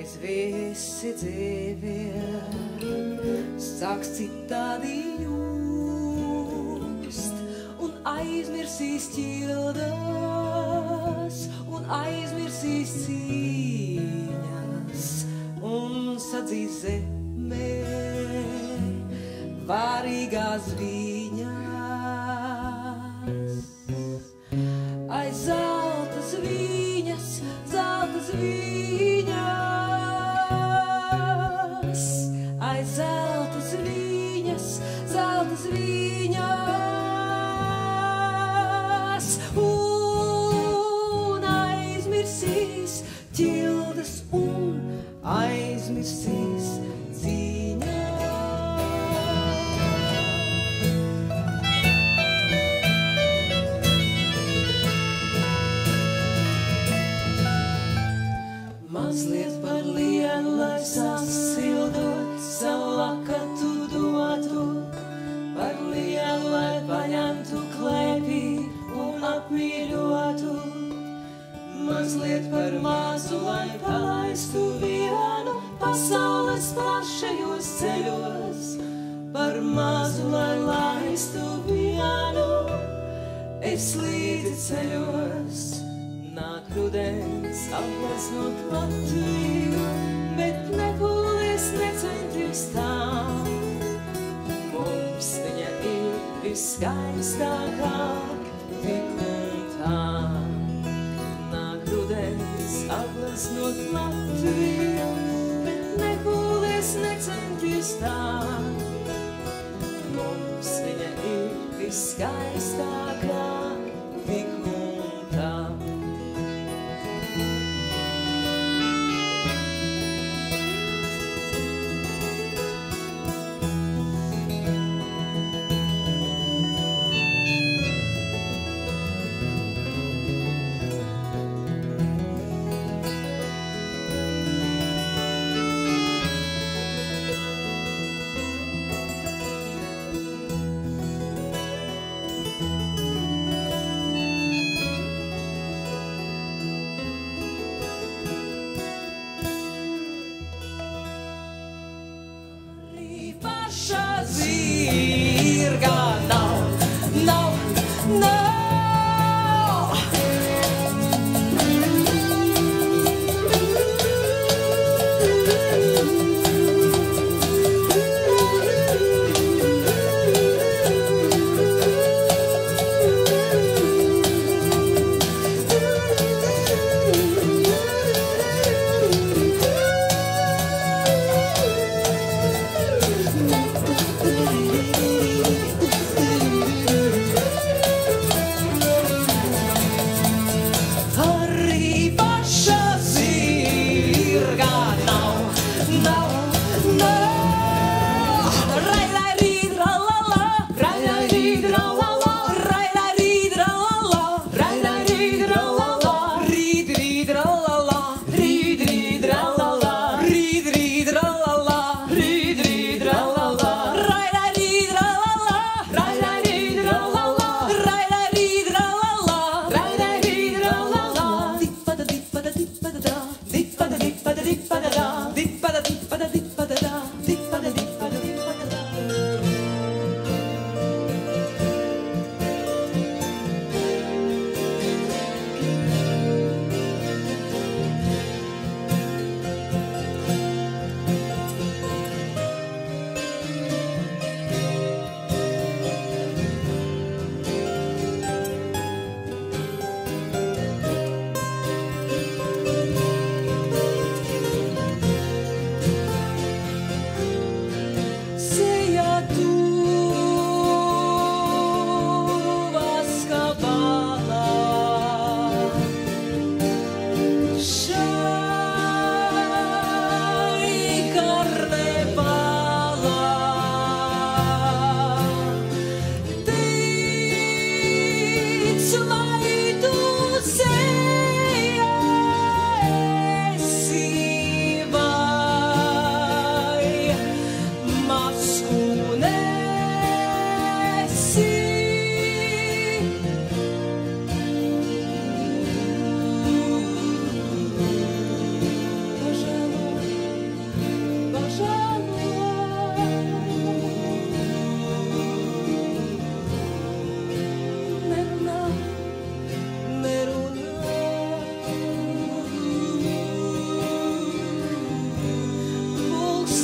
reiz visi dzīvie sāks citādi just un aizmirsīs ķildas un aizmirsīs cīņas un sadzīs zemē vārīgās viņas. Aiz zeltas viņas, zeltas viņas, aiz zeltas viņas, zeltas viņas, un aizmirsīs ķildas un aizmirsīs cīņas. Mazliet par lielu, lai sasildot, savu lakatu dotu, par lielu, lai paņemtu klēpī un apmīļotu. Mazliet par mazu, lai palaistu vienu pasaules plašajos ceļos, par mazu, lai laistu vienu es līdzi ceļos. Nāk rudens, apgleznot Latviju, bet nepūlies, necenties tā. Mums viņa ir viskaistākā tik un tā. Nāk rudens, apgleznot Latviju, bet nepūlies, necenties tā. Mums viņa ir viskaistākā tik un tā.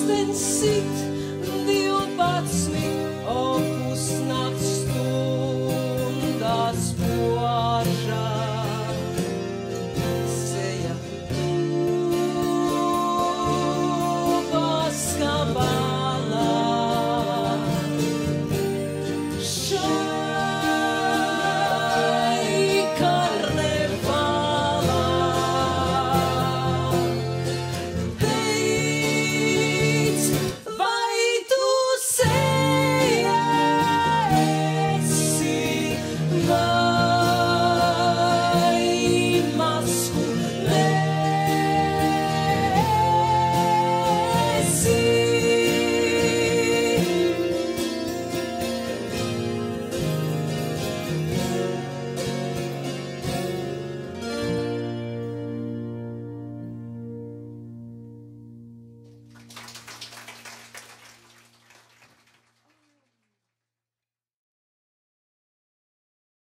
pulkstens sit 12.